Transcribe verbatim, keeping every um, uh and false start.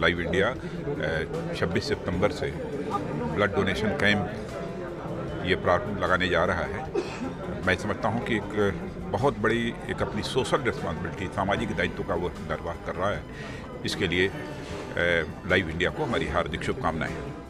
Live India छब्बीस सितंबर से blood donation camp ये प्रारंभ लगाने जा रहा है। मैं समझता हूँ कि एक बहुत बड़ी एक अपनी सोशल रिस्पॉन्सिबिलिटी, सामाजिक दायित्व का वो निर्वाह कर रहा है। इसके लिए लाइव इंडिया को हमारी हार्दिक शुभकामनाएं।